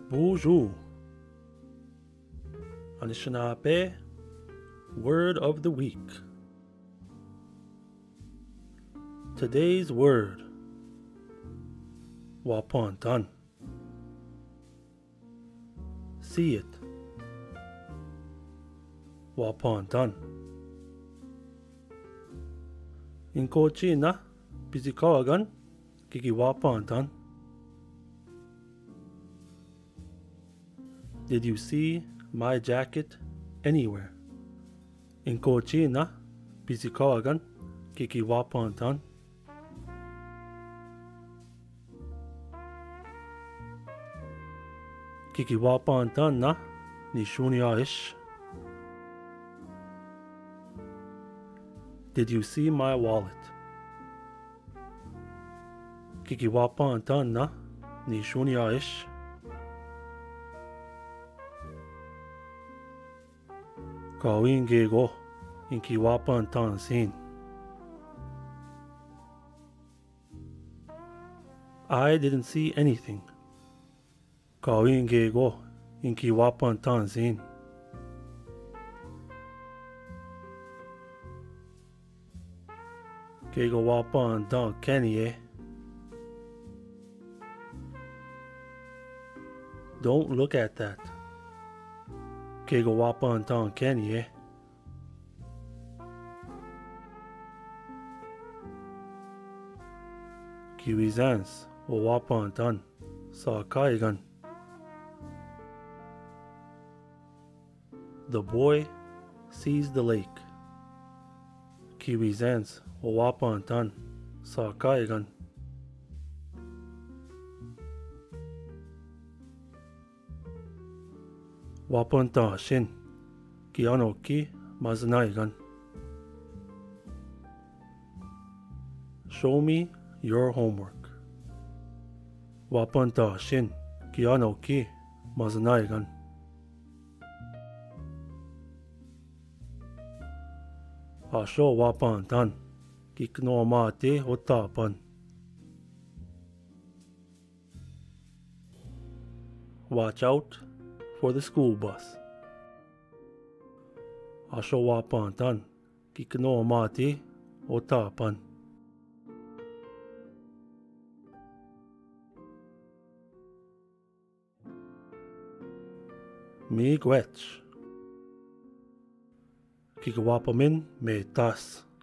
Bonjour. Anishinaabe, word of the week. Today's word, Waabandan. See it. Waabandan. Inkochi na bizikawagan kiki Waabandan. Did you see my jacket anywhere? Inkochi na bizikawagan kiki Waabandan. Kiki Waabandan na Anishinaabemowin. Did you see my wallet? Kiki Waabandan na Anishinaabemowin. Kawin gego inki Waabandan sin. I didn't see anything. Kawin gego inki Waabandan sin. Gego Waabandan kenie. Don't look at that. Kego Waabandan kenie. Kiwizans o Waabandan sa kaigan. The boy sees the lake. Kiwizans o Waabandan sa kaigan. Waabandan shin ki ano ki maznaigan. Show me your homework. Waabandan shin ki ano ki maznaigan. Asho Waabandan ki knomate otapan. Watch out for the school bus. Asho Waabandan ki knomate otapan. Miigwech. Kiki Waapamin me tas.